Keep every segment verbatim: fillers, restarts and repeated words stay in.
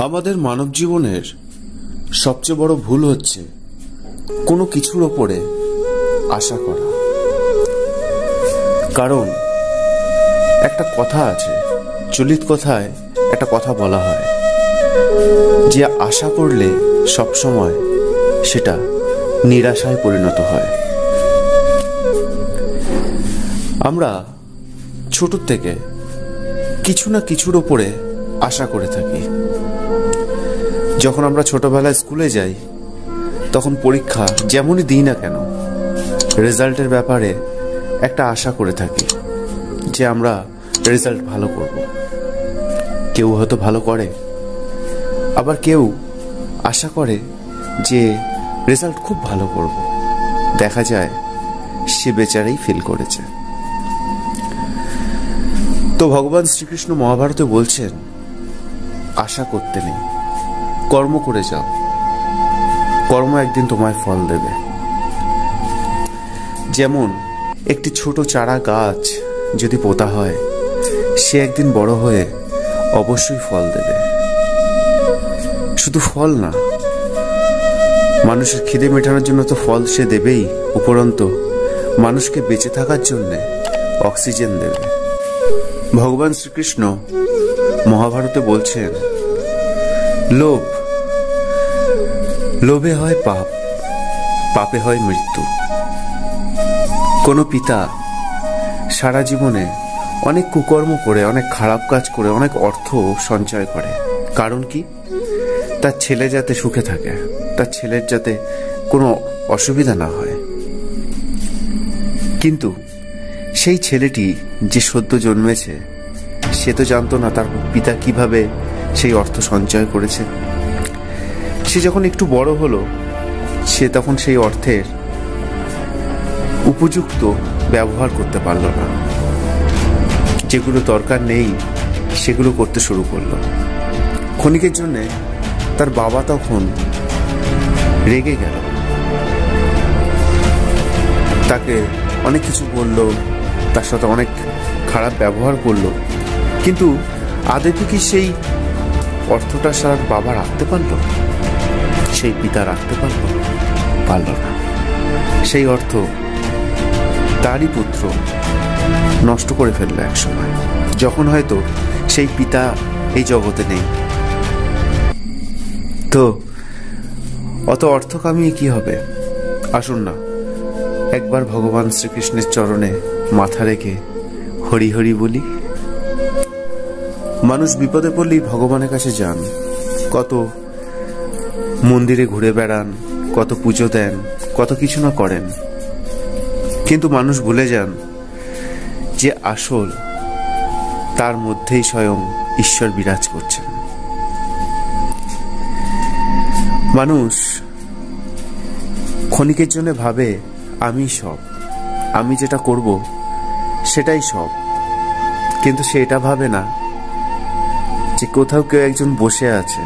আমাদের মানব জীবনের সবচেয়ে বড় ভুল হচ্ছে কোনো কিছুর ওপরে আশা করা। কারণ একটা কথা আছে, চলিত কথায় একটা কথা বলা হয় যে আশা করলে সবসময় সেটা নিরাশায় পরিণত হয়। আমরা ছোট থেকে কিছু না কিছুর ওপরে আশা করে থাকি। যখন আমরা ছোটবেলায় স্কুলে যাই তখন পরীক্ষা যেমনই দিই না কেন রেজাল্টের ব্যাপারে একটা আশা করে থাকি যে আমরা রেজাল্ট ভালো করব। কেউ হয়তো ভালো করে, আবার কেউ আশা করে যে রেজাল্ট খুব ভালো করব। দেখা যায় সে বেচারাই ফেল করেছে। তো ভগবান শ্রীকৃষ্ণ মহাভারতে বলছেন আশা করতে নেই, কর্ম করে যাও, কর্ম একদিন তোমায় ফল দেবে। যেমন একটি ছোট চারা গাছ যদি পোতা হয় সে একদিন বড় হয়ে অবশ্যই ফল দেবে। শুধু ফল না, মানুষের খিদে মেটানোর জন্য তো ফল সে দেবেই, উপরন্তু মানুষকে বেঁচে থাকার জন্য অক্সিজেন দেবে। ভগবান শ্রীকৃষ্ণ মহাভারতে বলছেন লোভ, লোভে হয় পাপ, পাপে হয় মৃত্যু। কোনো পিতা সারা জীবনে অনেক কুকর্ম করে, অনেক খারাপ কাজ করে, অনেক অর্থ সঞ্চয় করে। কারণ কি? তার ছেলে যাতে সুখে থাকে, তার ছেলের যাতে কোনো অসুবিধা না হয়। কিন্তু সেই ছেলেটি যে সদ্য জন্মেছে সে তো জানতো না তার পিতা কিভাবে সেই অর্থ সঞ্চয় করেছে। সে যখন একটু বড় হলো সে তখন সেই অর্থের উপযুক্ত ব্যবহার করতে পারল না। যেগুলো দরকার নেই সেগুলো করতে শুরু করলো। ক্ষণিকের জন্য তার বাবা তখন রেগে গেল, তাকে অনেক কিছু বলল, তার সাথে অনেক খারাপ ব্যবহার করলো। কিন্তু আদতে কি সেই অর্থটা তার বাবা রাখতে পারল? সেই পিতা রাখতে পারল? পারল না। সেই অর্থ তারই পুত্র নষ্ট করে ফেলল এক সময়, যখন হয়তো সেই পিতা এই জগতে নেই। তো অত অর্থ কামিয়ে কি হবে? আসুন না একবার ভগবান শ্রীকৃষ্ণের চরণে মাথা রেখে হরি হরি বলি। মানুষ বিপদে পড়লেই ভগবানের কাছে যান, কত মন্দিরে ঘুরে বেড়ান, কত পুজো দেন, কত কিছু না করেন। কিন্তু মানুষ ভুলে যান যে আসল তার মধ্যেই স্বয়ং ঈশ্বর বিরাজ করছেন। মানুষ ক্ষণিকের জন্য ভাবে আমি সব, আমি যেটা করব সেটাই সব। কিন্তু সে এটা ভাবে না যে কোথাও কেউ একজন বসে আছে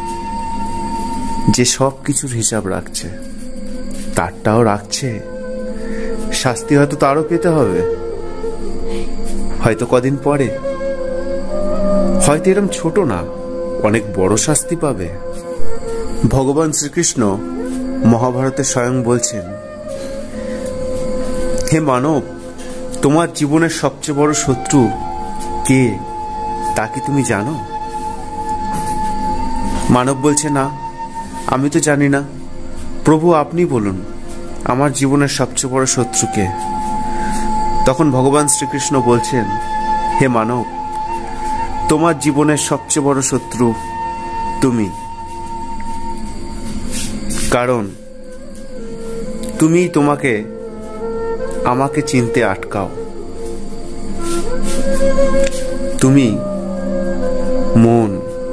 যে সব কিছুর হিসাব রাখছে, তারটাও রাখছে। শাস্তি হয়তো তারও পেতে হবে, হয়তো কদিন পরে, হয়তো এরকম ছোট না অনেক বড় শাস্তি পাবে। ভগবান শ্রীকৃষ্ণ মহাভারতে স্বয়ং বলছেন হে মানব, তোমার জীবনের সবচেয়ে বড় শত্রু কে তা কি তুমি জানো? মানব বলছে না, আমি তো জানি না। প্রভু আপনি বলুন আমার জীবনের সবচেয়ে বড় শত্রু কে? তখন ভগবান শ্রীকৃষ্ণ বলছেন হে মানব, তোমার জীবনের সবচেয়ে বড় শত্রু তুমি। কারণ তুমি তোমাকে আমাকে চিনতে আটকাও। তুমি মন,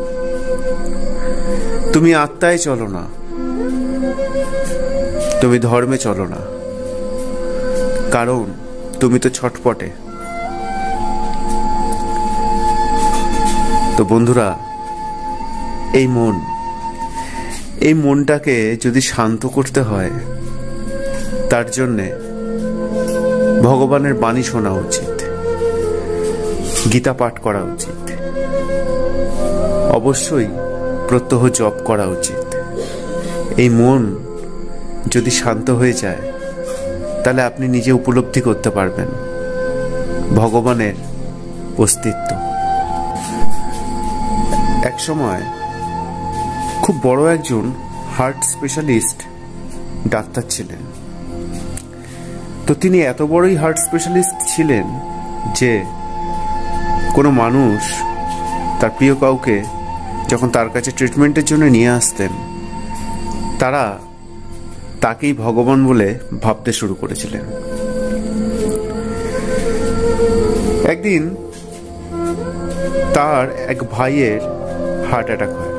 তুমি আত্মায় চলো না, তুমি ধর্মে চলো না। কারণ তুমি তো ছটপটে। তো বন্ধুরা, এই মন, এই মনটাকে যদি শান্ত করতে হয় তার জন্যে ভগবানের বাণী শোনা উচিত, গীতা পাঠ করা উচিত, অবশ্যই প্রত্যহ জপ করা উচিত। এই মন যদি শান্ত হয়ে যায় তাহলে আপনি নিজে উপলব্ধি করতে পারবেন ভগবানের অস্তিত্ব। এক সময় খুব বড় একজন হার্ট স্পেশালিস্ট ডাক্তার ছিলেন। তো তিনি এত বড়ই হার্ট স্পেশালিস্ট ছিলেন যে কোনো মানুষ তার প্রিয় কাউকে যখন তার কাছে ট্রিটমেন্টের জন্য নিয়ে আসতেন, তারা তাকেই ভগবান বলে ভাবতে শুরু করেছিলেন। একদিন তার এক ভাইয়ের হার্ট অ্যাটাক হয়,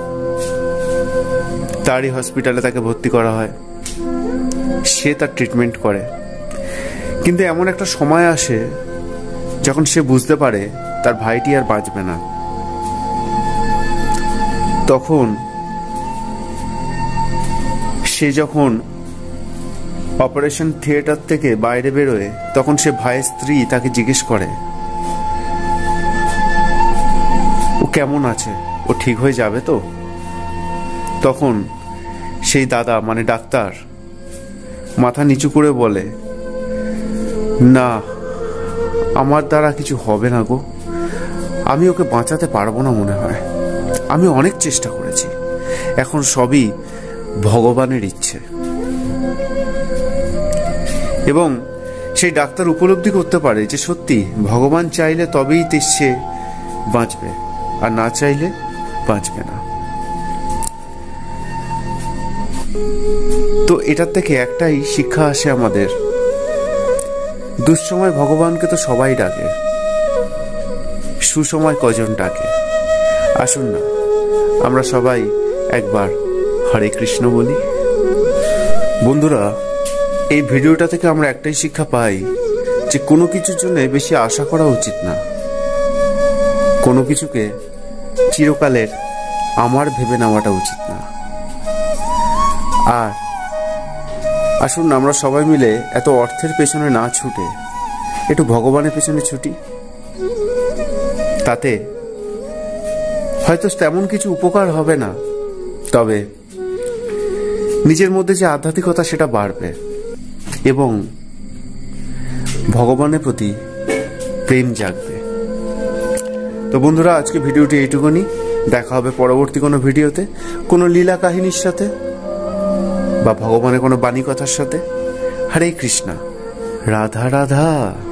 তারই হসপিটালে তাকে ভর্তি করা হয়। সে তার ট্রিটমেন্ট করে, কিন্তু এমন একটা সময় আসে যখন সে বুঝতে পারে তার ভাইটি আর বাঁচবে না। তখন সে যখন অপারেশন থিয়েটার থেকে বাইরে বেরোয়, তখন সে ভাইয়ের স্ত্রী তাকে জিজ্ঞেস করে ও কেমন আছে, ও ঠিক হয়ে যাবে তো? তখন সেই দাদা মানে ডাক্তার মাথা নিচু করে বলে, না, আমার দ্বারা কিছু হবে না গো, আমি ওকে বাঁচাতে পারবো না মনে হয়, আমি অনেক চেষ্টা করেছি, এখন সবই ভগবানের ইচ্ছে। এবং সেই ডাক্তার উপলব্ধি করতে পারে যে সত্যি ভগবান চাইলে তবেই সে বাঁচবে, আর না চাইলে বাঁচবে না। তো এটার থেকে একটাই শিক্ষা আসে আমাদের, দুঃসময় ভগবানকে তো সবাই ডাকে, সুসময় কজন ডাকে। আসুন না আমরা সবাই একবার হরে কৃষ্ণ বলি। বন্ধুরা, এই ভিডিওটা থেকে আমরা একটাই শিক্ষা পাই যে কোনো কিছুর জন্য বেশি আশা করা উচিত না, কোনো কিছুকে চিরকালের আমার ভেবে নেওয়াটা উচিত না। আর আসুন আমরা সবাই মিলে এত অর্থের পেছনে না ছুটে একটু ভগবানের পেছনে ছুটি, তাতে হয়তো তেমন কিছু উপকার হবে না, তবে নিজের মধ্যে যে আধ্যাত্মিকতা সেটা বাড়বে এবং ভগবানের প্রতি প্রেম জাগবে। তো বন্ধুরা, আজকে ভিডিওটি এইটুকুনি। দেখা হবে পরবর্তী কোনো ভিডিওতে, কোনো লীলা কাহিনীর সাথে বা ভগবানের কোনো বাণী কথার সাথে। হরে কৃষ্ণা, রাধা রাধা।